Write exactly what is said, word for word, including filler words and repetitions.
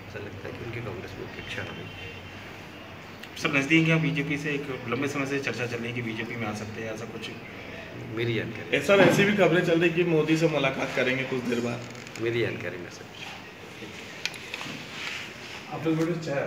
ऐसा लगता है कि उनकी कांग्रेस में उपेक्षा हो गई। सर नज़दीक है बीजेपी से, एक लंबे समय से चर्चा चल रही है कि बीजेपी में आ सकते हैं, ऐसा कुछ मेरी जानकारी सर ऐसी भी खबरें चल रही कि मोदी से मुलाकात करेंगे कुछ देर बाद। मेरी जानकारी में सर आप लोग